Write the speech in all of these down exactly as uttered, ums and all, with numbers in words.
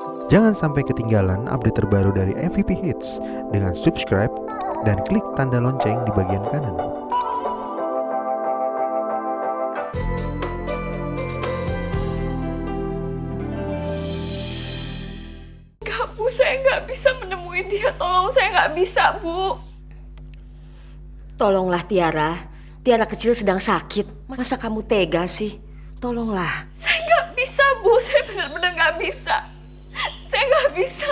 Jangan sampai ketinggalan update terbaru dari M V P Hits dengan subscribe dan klik tanda lonceng di bagian kanan. Kak Bu, saya nggak bisa menemui dia. Tolong, saya nggak bisa, Bu. Tolonglah Tiara. Tiara kecil sedang sakit. Masa kamu tega sih? Tolonglah. Saya nggak bisa, Bu. Saya benar-benar nggak bisa. Saya nggak bisa.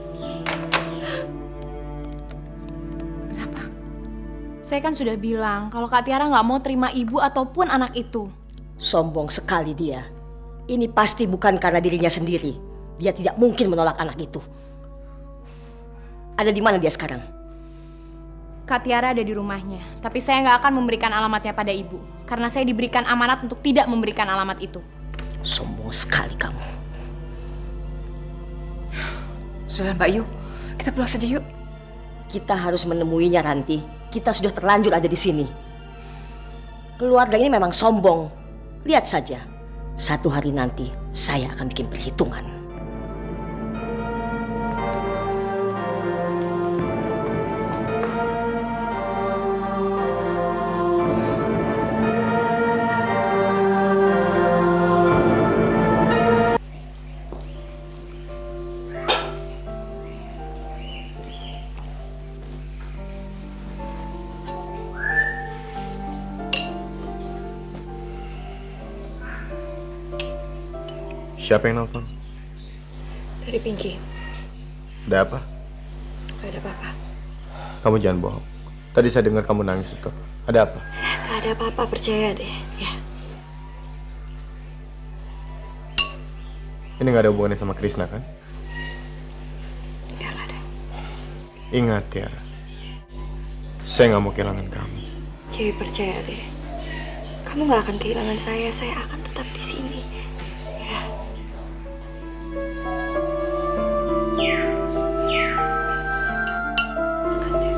Kenapa? Saya kan sudah bilang kalau Kak Tiara nggak mau terima ibu ataupun anak itu. Sombong sekali dia. Ini pasti bukan karena dirinya sendiri. Dia tidak mungkin menolak anak itu. Ada di mana dia sekarang? Kak Tiara ada di rumahnya, tapi saya nggak akan memberikan alamatnya pada ibu. Karena saya diberikan amanat untuk tidak memberikan alamat itu. Sombong sekali kamu. Sudah, Mbak, yuk. Kita pulang saja, yuk. Kita harus menemuinya, Ranti. Kita sudah terlanjur ada di sini. Keluarga ini memang sombong. Lihat saja, satu hari nanti saya akan bikin perhitungan. Siapa yang nelfon? Dari Pinky. Ada apa? Gak ada apa-apa. Kamu jangan bohong. Tadi saya dengar kamu nangis di telepon. Ada apa? Gak ada apa-apa, percaya deh. Ya. Ini nggak ada hubungannya sama Krisna kan? Gak ada. Ingat ya, saya nggak mau kehilangan kamu. Cewi, percaya deh. Kamu gak akan kehilangan saya. Saya akan tetap di sini. Ya. Makan deh.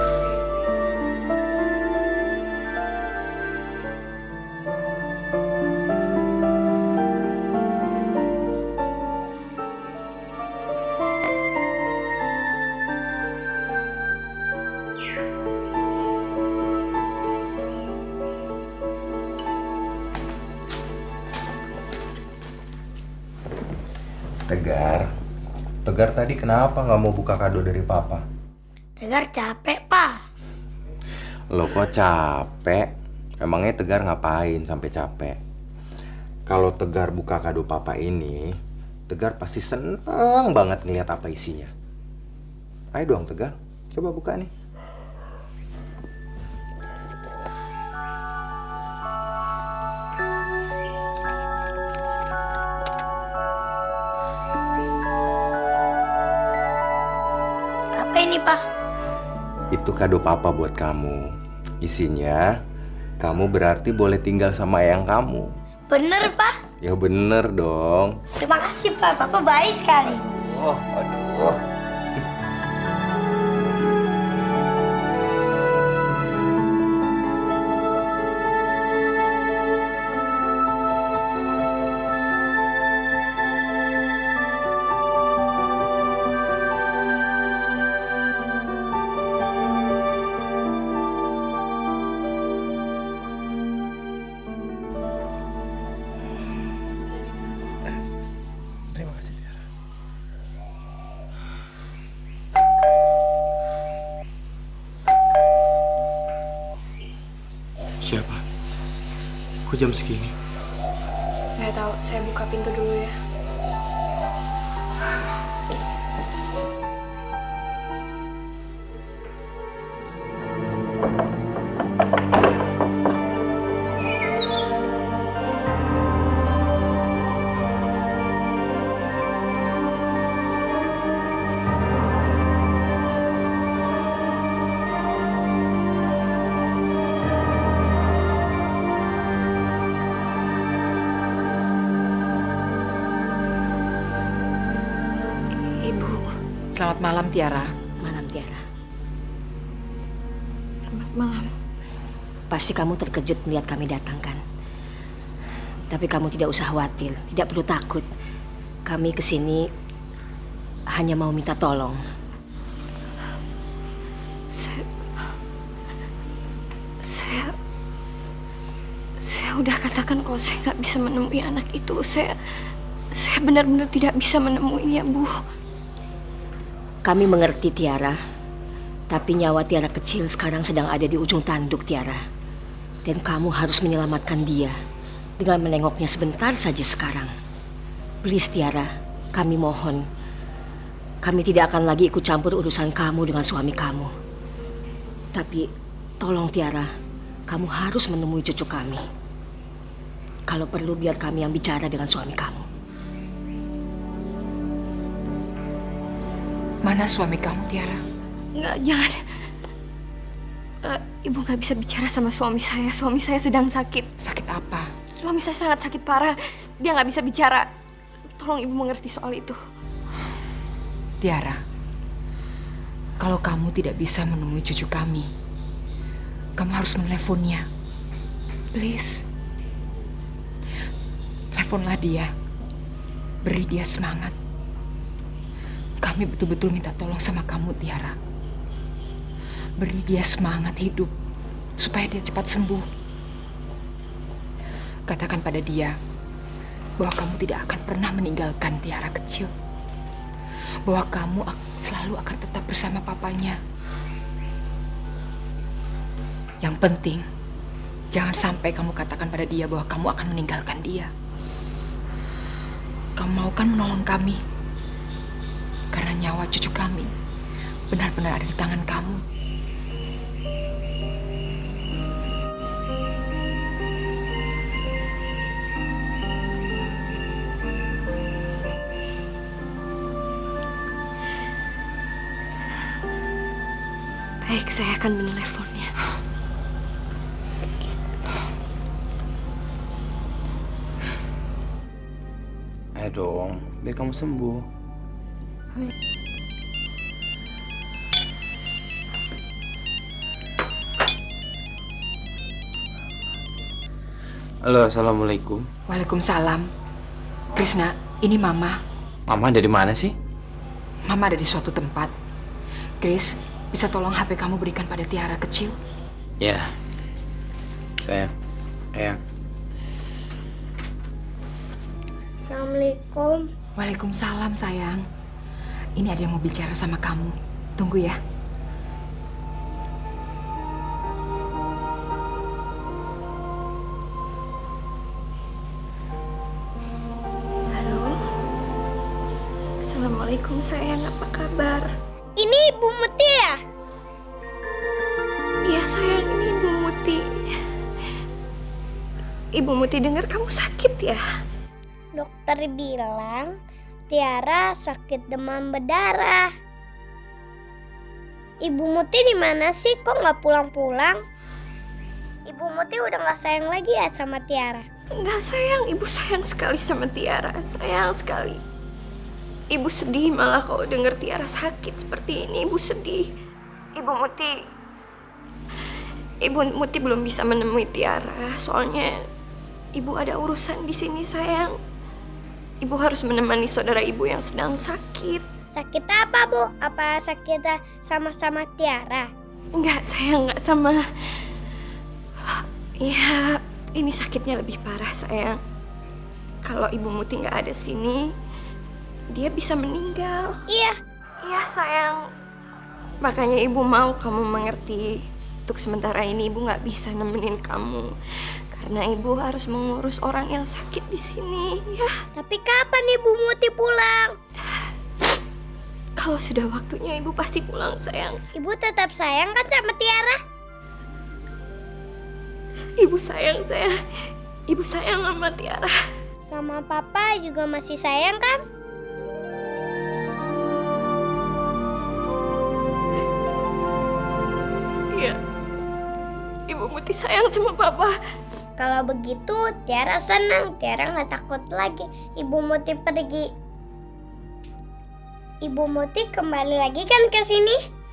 Tegar, Tegar tadi kenapa nggak mau buka kado dari Papa? Tegar capek, Pak. Lo kok capek? Emangnya Tegar ngapain sampai capek? Kalau Tegar buka kado Papa ini, Tegar pasti seneng banget ngeliat apa isinya. Ayo dong Tegar, coba buka nih. Apa ini, Pak? Itu kado Papa buat kamu. Isinya, kamu berarti boleh tinggal sama eyang kamu. Bener, Pak? Ya bener dong. Terima kasih, Pak. Papa baik sekali. Oh, aduh. Terima kasih Tiara. Siapa? Kok jam segini? Nggak tahu, saya buka pintu dulu ya. Selamat malam, Tiara. Malam, Tiara. Selamat malam. Pasti kamu terkejut melihat kami datang kan? Tapi kamu tidak usah khawatir, tidak perlu takut. Kami kesini hanya mau minta tolong. Saya, saya, saya udah katakan kalau saya nggak bisa menemui anak itu. Saya, saya benar-benar tidak bisa menemuinya, Bu. Kami mengerti, Tiara. Tapi nyawa Tiara kecil sekarang sedang ada di ujung tanduk, Tiara. Dan kamu harus menyelamatkan dia dengan menengoknya sebentar saja sekarang. Please, Tiara, kami mohon. Kami tidak akan lagi ikut campur urusan kamu dengan suami kamu. Tapi tolong, Tiara, kamu harus menemui cucu kami. Kalau perlu biar kami yang bicara dengan suami kamu. Mana suami kamu, Tiara? Nggak, jangan. Uh, Ibu nggak bisa bicara sama suami saya. Suami saya sedang sakit. Sakit apa? Suami saya sangat sakit parah. Dia nggak bisa bicara. Tolong Ibu mengerti soal itu. Tiara, kalau kamu tidak bisa menemui cucu kami, kamu harus meneleponnya. Please. Teleponlah dia. Beri dia semangat. Kami betul-betul minta tolong sama kamu, Tiara. Beri dia semangat hidup supaya dia cepat sembuh. Katakan pada dia bahwa kamu tidak akan pernah meninggalkan Tiara kecil. Bahwa kamu selalu akan tetap bersama papanya. Yang penting, jangan sampai kamu katakan pada dia bahwa kamu akan meninggalkan dia. Kamu mau kan menolong kami? Karena nyawa cucu kami benar-benar ada di tangan kamu. Baik, saya akan meneleponnya. Ayo dong, biar kamu sembuh. Halo, assalamualaikum. Waalaikumsalam. Krisna, ini Mama. Mama dari mana sih? Mama ada di suatu tempat. Kris, bisa tolong H P kamu berikan pada Tiara kecil? Ya. Sayang. Sayang. Assalamualaikum. Waalaikumsalam, sayang. Ini ada yang mau bicara sama kamu. Tunggu ya. Halo. Assalamualaikum, sayang. Apa kabar? Ini Ibu Muti ya? Iya, sayang. Ini Ibu Muti. Ibu Muti dengar kamu sakit ya? Dokter bilang Tiara sakit demam berdarah. Ibu Muti di mana sih? Kok nggak pulang-pulang? Ibu Muti udah nggak sayang lagi ya sama Tiara? Enggak, sayang. Ibu sayang sekali sama Tiara. Sayang sekali. Ibu sedih malah kalau dengar Tiara sakit seperti ini. Ibu sedih. Ibu Muti, Ibu Muti belum bisa menemui Tiara. Soalnya Ibu ada urusan di sini, sayang. Ibu harus menemani saudara ibu yang sedang sakit. Sakit apa, Bu? Apa sakitnya sama-sama Tiara? Enggak, sayang, enggak sama. Ya, ini sakitnya lebih parah, sayang. Kalau Ibu Muti nggak ada sini, dia bisa meninggal. Iya. Iya, sayang. Makanya Ibu mau kamu mengerti. Untuk sementara ini Ibu nggak bisa nemenin kamu. Karena Ibu harus mengurus orang yang sakit di sini, ya. Tapi kapan Ibu Muti pulang? Kalau sudah waktunya Ibu pasti pulang, sayang. Ibu tetap sayang kan sama Tiara? Ibu sayang, saya. Ibu sayang sama Tiara. Sama Papa juga masih sayang kan? Iya. Ibu Muti sayang sama Papa. Kalau begitu Tiara senang. Tiara nggak takut lagi Ibu Muti pergi. Ibu Muti kembali lagi kan ke sini?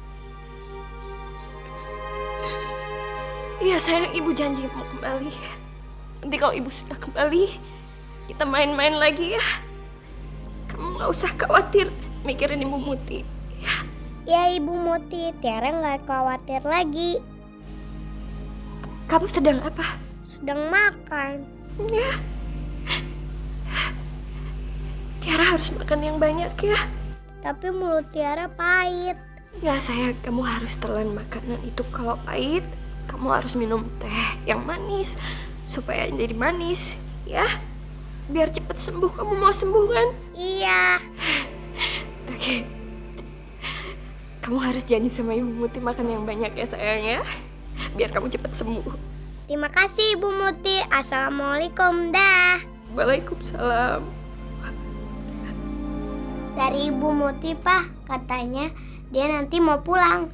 Iya, sayang. Ibu janji mau kembali. Nanti kalau Ibu sudah kembali, kita main-main lagi ya. Kamu nggak usah khawatir. mikirin Ibu Muti. Ya. Ya Ibu Muti, Tiara nggak khawatir lagi. Kamu sedang apa? Sedang makan. Ya. Tiara harus makan yang banyak ya. Tapi mulut Tiara pahit. Ya sayang, kamu harus telan makanan itu. Kalau pahit, kamu harus minum teh yang manis supaya jadi manis, ya. Biar cepat sembuh. Kamu mau sembuh kan? Iya. Oke. Kamu harus janji sama Ibu Muti makan yang banyak ya sayang ya. Biar kamu cepat sembuh. Terima kasih Ibu Muti. Assalamualaikum dah. Waalaikumsalam. Dari Ibu Muti, Pak, katanya dia nanti mau pulang.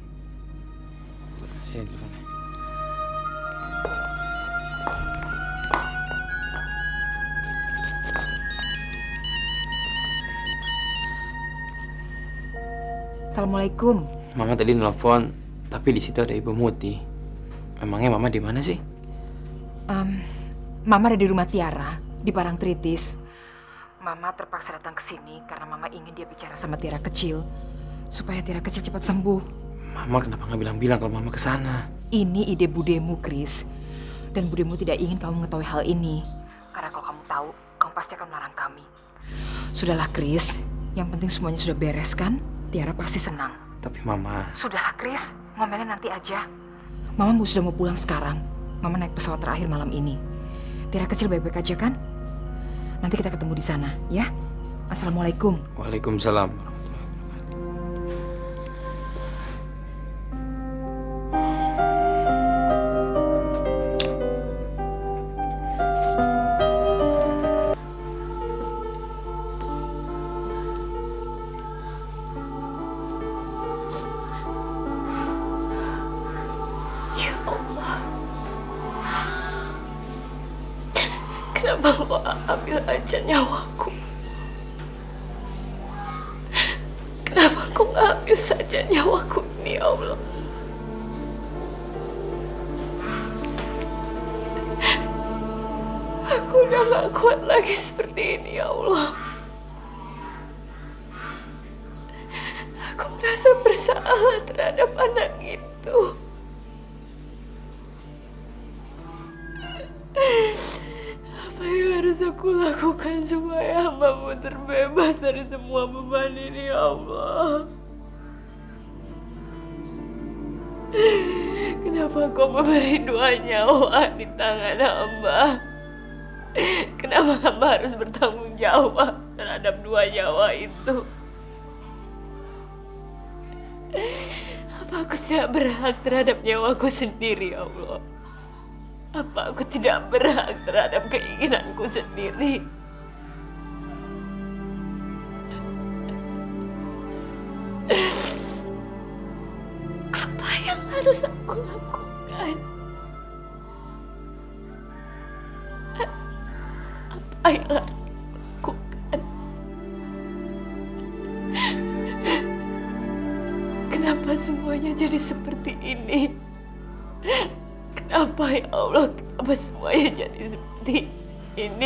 Assalamualaikum. Mama tadi nelfon, tapi di situ ada Ibu Muti. Emangnya Mama di mana sih? Um, Mama ada di rumah Tiara di Parangtritis. Mama terpaksa datang ke sini karena Mama ingin dia bicara sama Tiara kecil supaya Tiara kecil cepat sembuh. Mama kenapa nggak bilang-bilang kalau Mama kesana? Ini ide budemu, Chris. Dan budemu tidak ingin kamu mengetahui hal ini. Karena kalau kamu tahu, kamu pasti akan melarang kami. Sudahlah, Chris. Yang penting semuanya sudah beres kan? Tiara pasti senang. Tapi Mama... Sudahlah, Chris. Ngomelnya nanti aja. Mama sudah mau pulang sekarang. Mama naik pesawat terakhir malam ini. Tiara kecil baik-baik aja kan? Nanti kita ketemu di sana, ya? Assalamualaikum. Waalaikumsalam. Kenapa kau ambil aja nyawaku? Kenapa kau ambil saja nyawaku ini, ya Allah? Aku udah gak kuat lagi seperti ini, ya Allah. Aku merasa bersalah terhadap anak itu. Apa yang harus aku lakukan supaya hamba-Mu terbebas dari semua beban ini, ya Allah? Kenapa Kau memberi dua nyawa di tangan hamba? Kenapa hamba harus bertanggung jawab terhadap dua nyawa itu? Apa aku tidak berhak terhadap nyawaku sendiri, ya Allah? Apa aku tidak berhak terhadap keinginanku sendiri? Apa yang harus aku lakukan? Apa yang harus aku lakukan? Kenapa semuanya jadi seperti ini? Kenapa, ya Allah? Kenapa semuanya jadi seperti ini?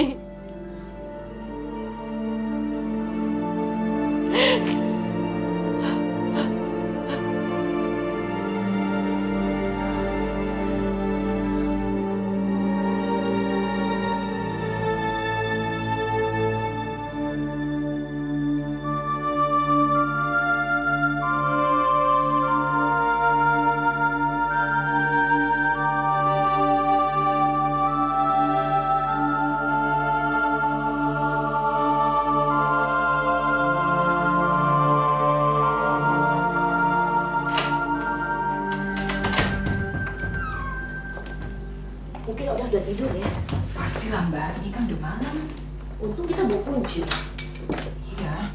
Mungkin udah udah tidur ya? Pastilah Mbak, ini kan udah malam. Untung kita bawa kunci. Iya.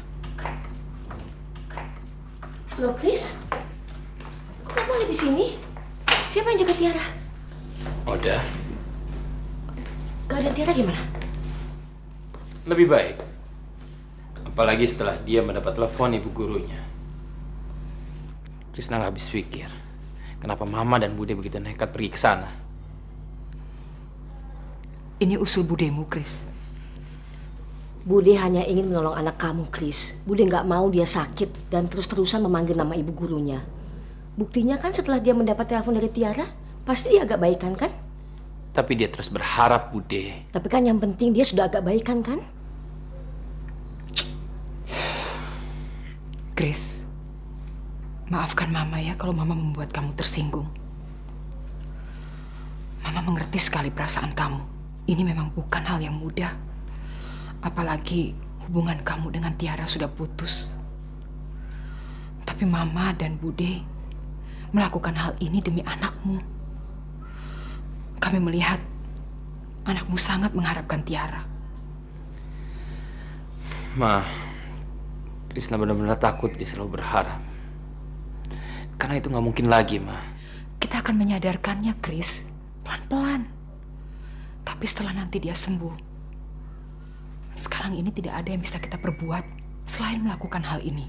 Loh, Chris? Kok kamu ada di sini? Siapa yang jaga Tiara? Udah. Keadaan Tiara gimana? Lebih baik. Apalagi setelah dia mendapat telepon ibu gurunya. Krisna nggak habis pikir. Kenapa Mama dan Bude begitu nekat pergi ke sana? Ini usul budemu, Chris. Bude hanya ingin menolong anak kamu, Chris. Bude nggak mau dia sakit dan terus-terusan memanggil nama ibu gurunya. Buktinya kan setelah dia mendapat telepon dari Tiara, pasti dia agak baikan kan? Tapi dia terus berharap, Bude. Tapi kan yang penting dia sudah agak baikan kan? Chris, maafkan Mama ya kalau Mama membuat kamu tersinggung. Mama mengerti sekali perasaan kamu. Ini memang bukan hal yang mudah. Apalagi hubungan kamu dengan Tiara sudah putus. Tapi Mama dan Bude melakukan hal ini demi anakmu. Kami melihat anakmu sangat mengharapkan Tiara. Ma, Krisna benar-benar takut dia selalu berharap. Karena itu nggak mungkin lagi, Ma. Kita akan menyadarkannya, Chris. Pelan-pelan. Tapi setelah nanti dia sembuh, sekarang ini tidak ada yang bisa kita perbuat selain melakukan hal ini.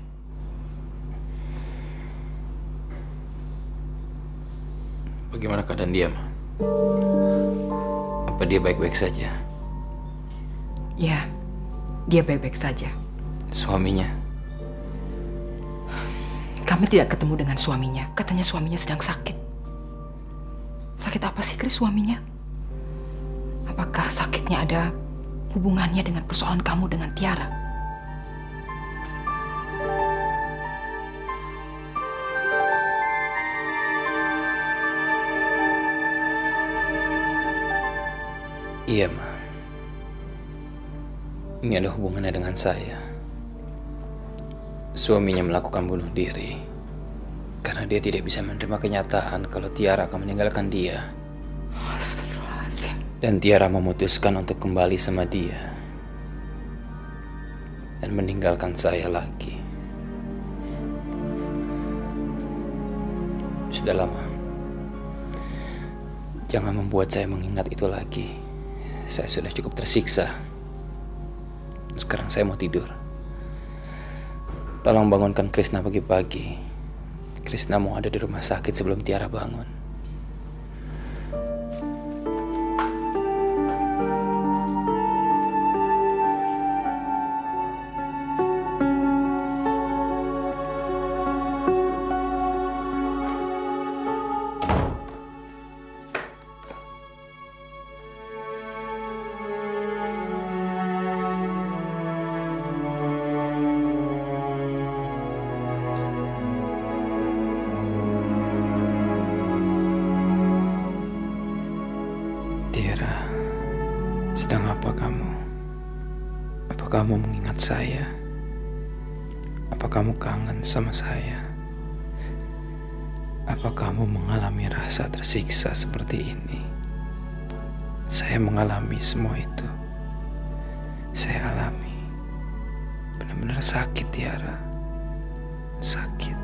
Bagaimana keadaan dia, Ma? Apa dia baik-baik saja? Ya, dia baik-baik saja. Suaminya? Kami tidak ketemu dengan suaminya. Katanya suaminya sedang sakit. Sakit apa sih, Chris, suaminya? Apakah sakitnya ada hubungannya dengan persoalan kamu dengan Tiara? Iya, Ma. Ini ada hubungannya dengan saya. Suaminya melakukan bunuh diri karena dia tidak bisa menerima kenyataan kalau Tiara akan meninggalkan dia. Astagfirullahaladzim. Dan Tiara memutuskan untuk kembali sama dia dan meninggalkan saya lagi. Sudah lama. Jangan membuat saya mengingat itu lagi. Saya sudah cukup tersiksa. Sekarang saya mau tidur. Tolong bangunkan Krisna pagi-pagi. Krisna mau ada di rumah sakit sebelum Tiara bangun. Tiara, sedang apa kamu? Apa kamu mengingat saya? Apa kamu kangen sama saya? Apa kamu mengalami rasa tersiksa seperti ini? Saya mengalami semua itu. Saya alami. Benar-benar sakit, Tiara. Sakit.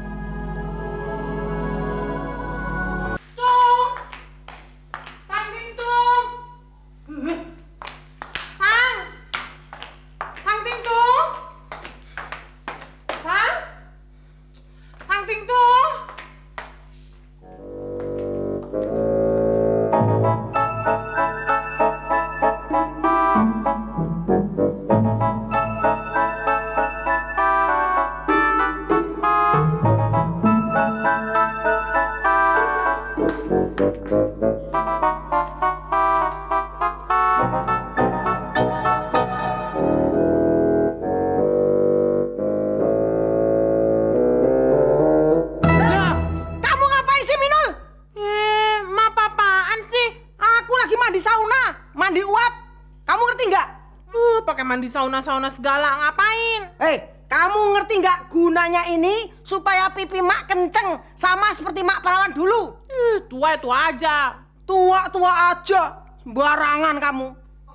Mandi sauna-sauna segala ngapain? Hei, kamu ngerti nggak gunanya ini supaya pipi mak kenceng sama seperti mak perawan dulu? Uh, tua itu aja. Tua-tua aja, sembarangan kamu.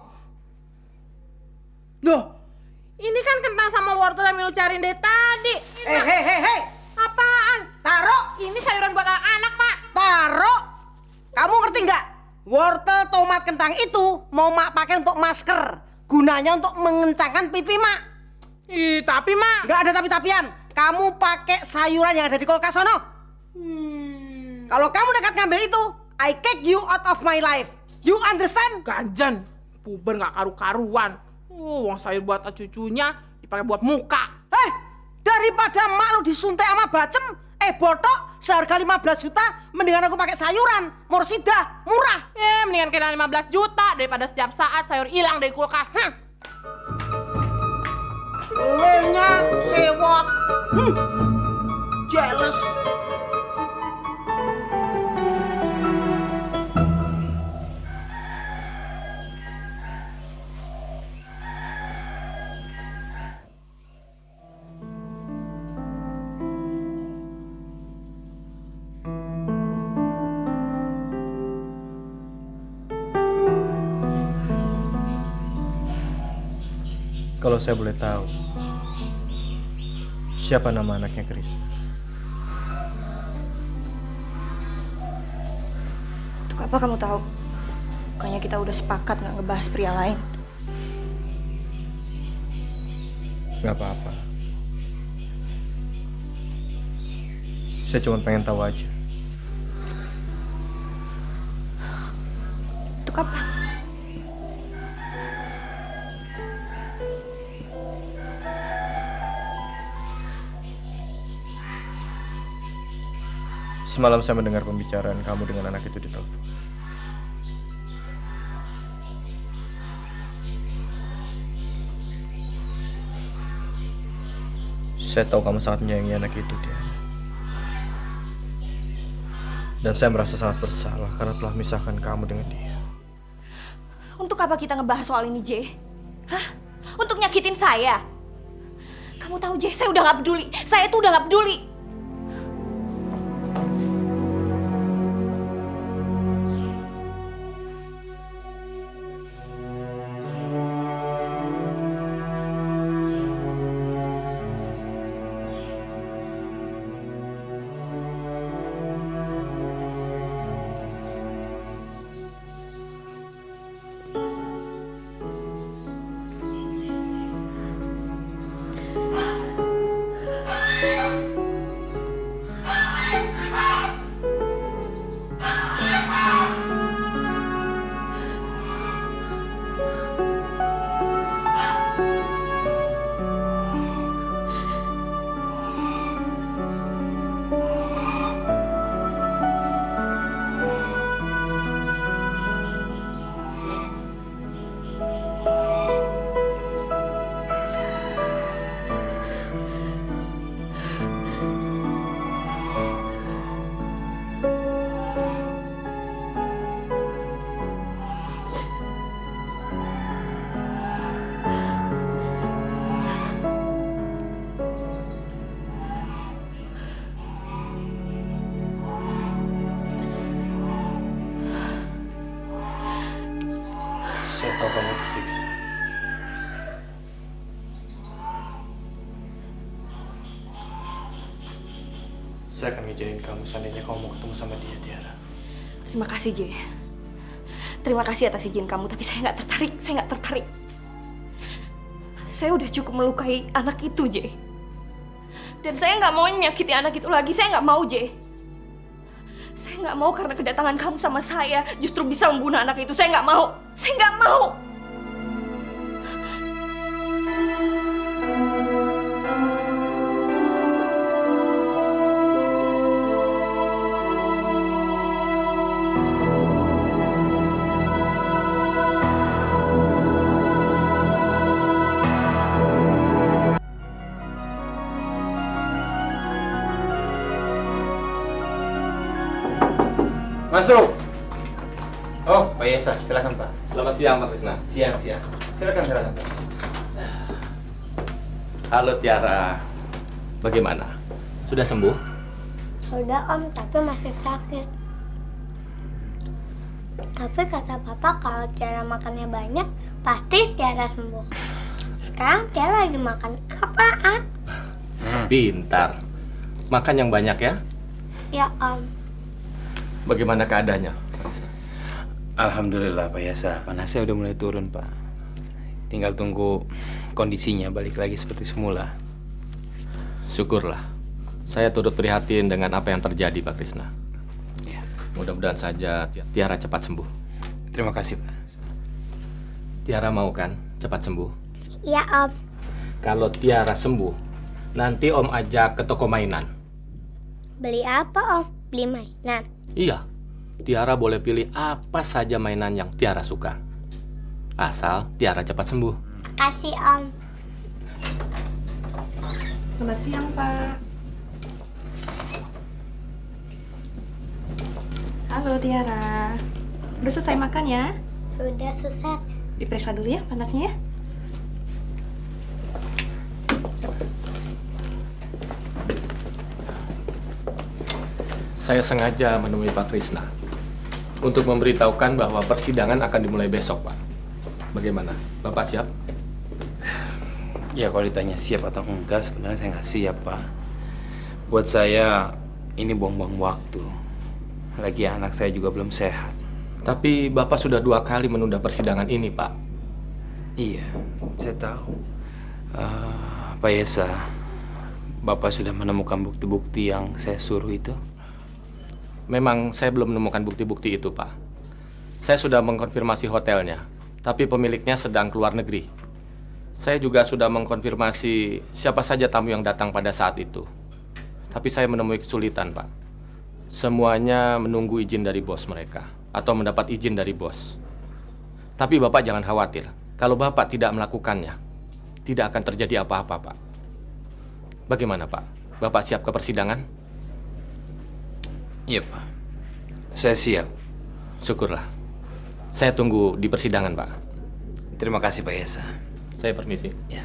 Loh, ini kan kentang sama wortel yang Milo cariin dari tadi. Eh, hei, hei, hei. Apaan? Taruh. Ini sayuran buat anak-anak, Pak. Taruh. Kamu ngerti nggak? Wortel, tomat, kentang itu mau mak pakai untuk masker. Gunanya untuk mengencangkan pipi mak. Ih, tapi mak. Nggak ada tapi-tapian. Kamu pakai sayuran yang ada di kulkas sono. Hmm. Kalau kamu dekat ngambil itu, I kick you out of my life. You understand? Ganjan, puber nggak karu-karuan. Uang sayur buat cucunya dipakai buat muka. Hei, daripada emak lu disuntik sama bacem, eh botok seharga lima belas juta, mendingan aku pakai sayuran, Morsida, murah. Eh, mendingan kena lima belas juta daripada setiap saat sayur hilang dari kulkas. Hm. Olehnya sewot. Hmm. Jealous. Kalau saya boleh tahu, siapa nama anaknya Krisna? Untuk apa kamu tahu? Bukannya kita udah sepakat nggak ngebahas pria lain. Gak apa-apa. Saya cuma pengen tahu aja. Untuk apa? Semalam saya mendengar pembicaraan kamu dengan anak itu di telepon. Saya tahu kamu sangat menyayangi anak itu, Tiara. Dan saya merasa sangat bersalah karena telah memisahkan kamu dengan dia. Untuk apa kita ngebahas soal ini, Jay? Hah? Untuk nyakitin saya? Kamu tahu, Jay, saya udah gak peduli. Saya tuh udah gak peduli. Saya tahu kamu tersiksa. Saya akan ngizinin kamu seandainya kamu mau ketemu sama dia, Tiara. Terima kasih, Jay. Terima kasih atas izin kamu, tapi saya nggak tertarik. Saya nggak tertarik. Saya udah cukup melukai anak itu, Jay. Dan saya nggak mau menyakiti anak itu lagi. Saya nggak mau, Jay. Saya nggak mau karena kedatangan kamu sama saya justru bisa membunuh anak itu. Saya nggak mau. Saya nggak mau. Masuk. Oh, Pak Yesa, silakan Pak. Selamat siang, Pak Krisna. Siang, siang. Silakan, silakan Pak. Halo Tiara, bagaimana? Sudah sembuh? Sudah Om, tapi masih sakit. Tapi kata Papa kalau Tiara makannya banyak, pasti Tiara sembuh. Sekarang Tiara lagi makan apaan? Pintar. Makan yang banyak ya? Ya Om. Bagaimana keadaannya? Alhamdulillah Pak Yesa, panasnya udah mulai turun Pak. Tinggal tunggu kondisinya balik lagi seperti semula. Syukurlah. Saya turut prihatin dengan apa yang terjadi Pak Krisna. Ya. Mudah-mudahan saja Tiara cepat sembuh. Terima kasih Pak. Tiara mau kan cepat sembuh? Iya, Om. Kalau Tiara sembuh, nanti Om ajak ke toko mainan. Beli apa, Om? Beli mainan? Iya, Tiara boleh pilih apa saja mainan yang Tiara suka. Asal Tiara cepat sembuh. Kasih, Om. Selamat siang, Pak. Halo, Tiara. Udah selesai makan ya? Sudah selesai. Diperiksa dulu ya panasnya ya. Saya sengaja menemui Pak Krisna untuk memberitahukan bahwa persidangan akan dimulai besok, Pak. Bagaimana? Bapak siap? Ya kalau ditanya siap atau enggak, sebenarnya saya nggak siap, Pak. Buat saya ini buang-buang waktu. Lagi anak saya juga belum sehat. Tapi Bapak sudah dua kali menunda persidangan ini, Pak. Iya, saya tahu. Uh, Pak Yesa, Bapak sudah menemukan bukti-bukti yang saya suruh itu? Memang saya belum menemukan bukti-bukti itu, Pak. Saya sudah mengkonfirmasi hotelnya, tapi pemiliknya sedang keluar negeri. Saya juga sudah mengkonfirmasi siapa saja tamu yang datang pada saat itu. Tapi saya menemui kesulitan, Pak. Semuanya menunggu izin dari bos mereka, atau mendapat izin dari bos. Tapi Bapak jangan khawatir, kalau Bapak tidak melakukannya, tidak akan terjadi apa-apa, Pak. Bagaimana, Pak? Bapak siap ke persidangan? Iya, Pak. Saya siap. Syukurlah. Saya tunggu di persidangan, Pak. Terima kasih, Pak Yesa. Saya permisi. Ya.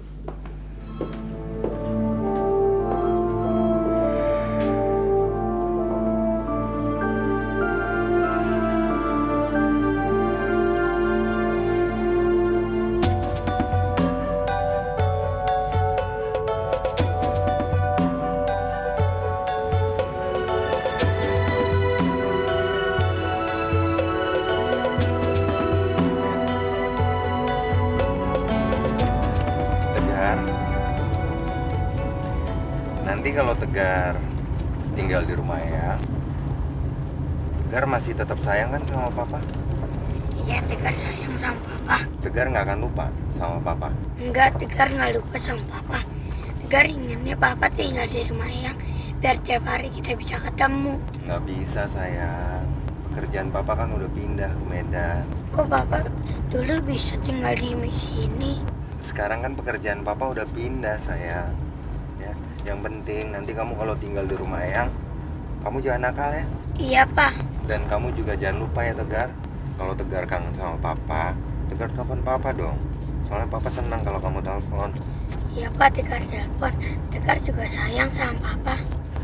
Nanti kalau Tegar tinggal di rumah ya, Tegar masih tetap sayang kan sama Papa? Iya, Tegar sayang sama Papa. Tegar nggak akan lupa sama Papa? Enggak, Tegar nggak lupa sama Papa. Tegar inginnya Papa tinggal di rumah Eyang, biar tiap hari kita bisa ketemu. Nggak bisa, sayang. Pekerjaan Papa kan udah pindah ke Medan. Kok Papa dulu bisa tinggal di sini? Sekarang kan pekerjaan Papa udah pindah, sayang. Ya, yang penting nanti kamu kalau tinggal di rumah Eyang, kamu jangan nakal ya. Iya, Pak. Dan kamu juga jangan lupa ya, Tegar. Kalau Tegar kangen sama Papa, Tegar telepon Papa dong. Soalnya Papa senang kalau kamu telepon. Iya, Pak, Tegar telepon. Tegar juga sayang sama Papa.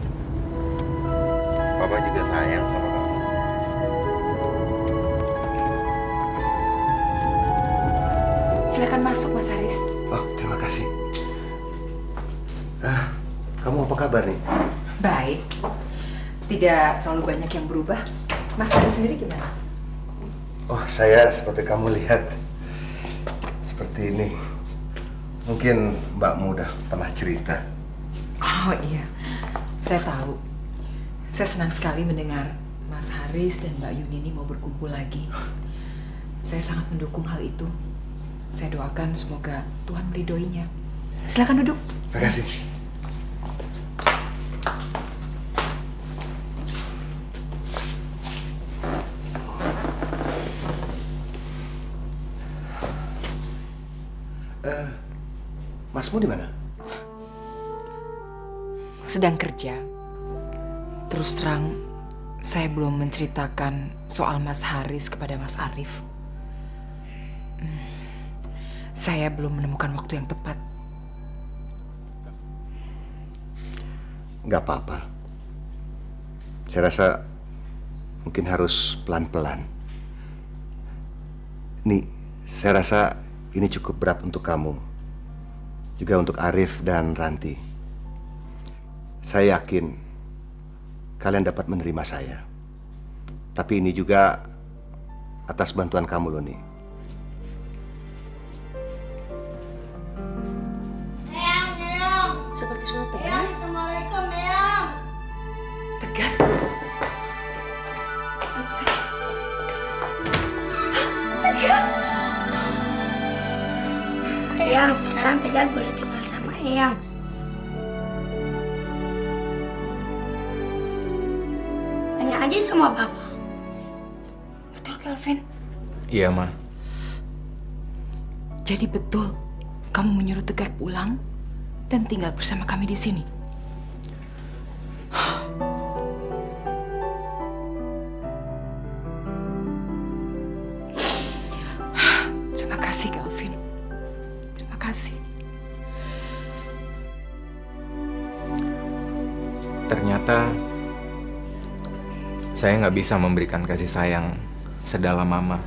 Papa juga sayang sama kamu. Silakan masuk, Mas Haris. Oh, terima kasih. Ah, kamu apa kabar nih? Baik. Tidak terlalu banyak yang berubah. Mas Haris sendiri gimana? Oh, saya seperti kamu lihat. Seperti ini. Mungkin Mbakmu udah pernah cerita. Oh iya, saya tahu. Saya senang sekali mendengar Mas Haris dan Mbak Yunini mau berkumpul lagi. Saya sangat mendukung hal itu. Saya doakan semoga Tuhan meridhoinya. Silakan duduk. Terima kasih. Uh, Masmu di mana? Sedang kerja. Terus terang, saya belum menceritakan soal Mas Haris kepada Mas Arif. Hmm, saya belum menemukan waktu yang tepat. Nggak apa-apa. Saya rasa mungkin harus pelan-pelan. Nih, saya rasa ini cukup berat untuk kamu. Juga untuk Arif dan Ranti. Saya yakin kalian dapat menerima saya. Tapi ini juga atas bantuan kamu loh nih. Eyang, Eyang. Seperti suara Tegar. Eyang, Assalamualaikum, Eyang. Tegar. Tegar. Eyang. sekarang Tegar boleh tinggal sama Eyang. Tanya aja sama Papa. Betul, Kelvin? Iya, Ma. Jadi betul kamu menyuruh Tegar pulang dan tinggal bersama kami di sini? Terima kasih, Kelvin. Terima kasih. Ternyata saya nggak bisa memberikan kasih sayang sedalam Mama.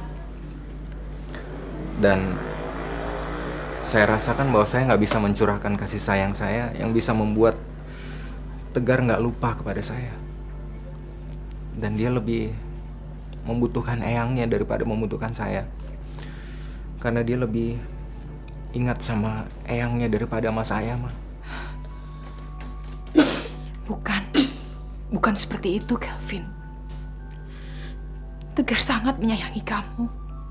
Dan saya rasakan bahwa saya nggak bisa mencurahkan kasih sayang saya yang bisa membuat Tegar nggak lupa kepada saya. Dan dia lebih membutuhkan Eyangnya daripada membutuhkan saya. Karena dia lebih ingat sama Eyangnya daripada sama saya, Ma. Bukan. Bukan seperti itu, Kelvin. Tegar sangat menyayangi kamu.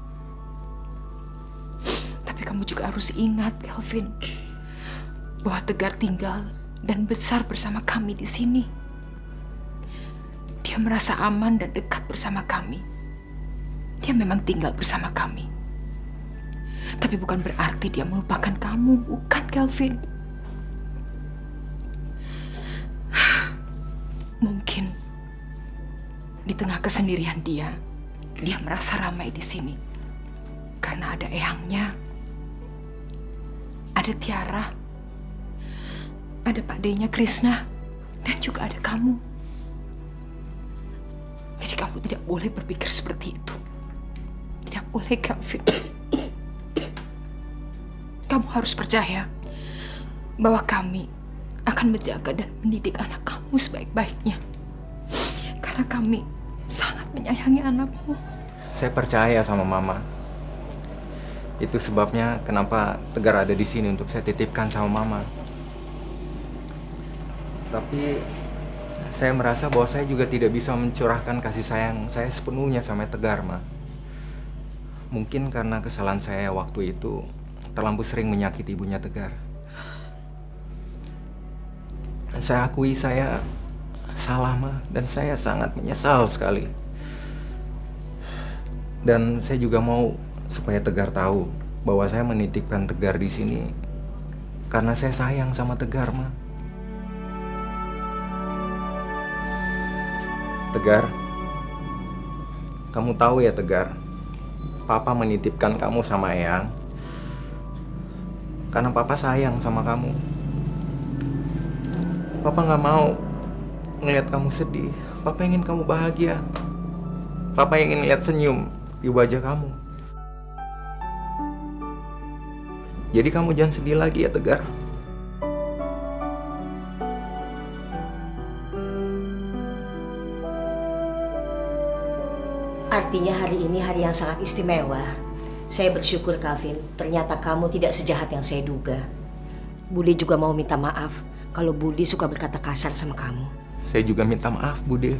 Tapi kamu juga harus ingat, Kelvin, bahwa Tegar tinggal dan besar bersama kami di sini. Dia merasa aman dan dekat bersama kami. Dia memang tinggal bersama kami. Tapi bukan berarti dia melupakan kamu, bukan, Kelvin. Mungkin di tengah kesendirian dia, dia merasa ramai di sini karena ada Eyangnya, ada Tiara, ada Pak D-nya Krishna, dan juga ada kamu. Jadi kamu tidak boleh berpikir seperti itu. Tidak boleh, Kelvin. Kamu harus percaya bahwa kami akan menjaga dan mendidik anak kamu sebaik-baiknya. Karena kami sangat menyayangi anakmu. Saya percaya sama Mama. Itu sebabnya kenapa Tegar ada di sini untuk saya titipkan sama Mama. Tapi saya merasa bahwa saya juga tidak bisa mencurahkan kasih sayang saya sepenuhnya sama Tegar, Ma. Mungkin karena kesalahan saya waktu itu terlalu sering menyakiti ibunya Tegar. Saya akui saya salah, Ma, dan saya sangat menyesal sekali. Dan saya juga mau supaya Tegar tahu bahwa saya menitipkan Tegar di sini karena saya sayang sama Tegar, Ma. Tegar, kamu tahu ya, Tegar, Papa menitipkan kamu sama Eyang karena Papa sayang sama kamu. Papa nggak mau ngeliat kamu sedih. Papa ingin kamu bahagia. Papa ingin lihat senyum di wajah kamu. Jadi kamu jangan sedih lagi ya, Tegar. Artinya hari ini hari yang sangat istimewa. Saya bersyukur, Kelvin. Ternyata kamu tidak sejahat yang saya duga. Budi juga mau minta maaf kalau Budi suka berkata kasar sama kamu. Saya juga minta maaf, Bude.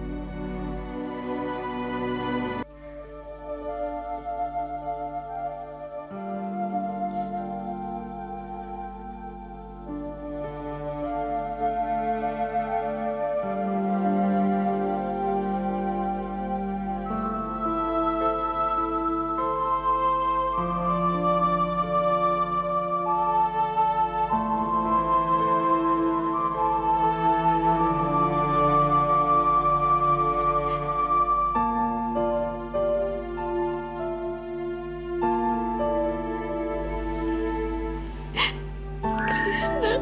Krishna,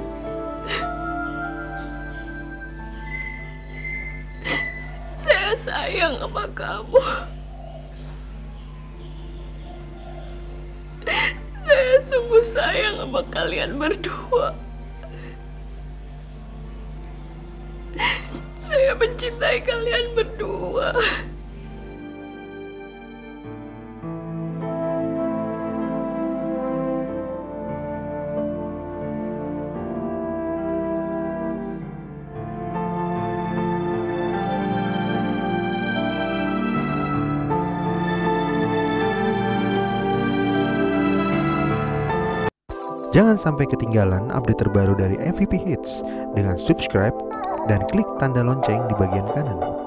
saya sayang sama kamu. Saya sungguh sayang sama kalian berdua. Saya mencintai kalian berdua. Jangan sampai ketinggalan update terbaru dari M V P Hits dengan subscribe dan klik tanda lonceng di bagian kanan.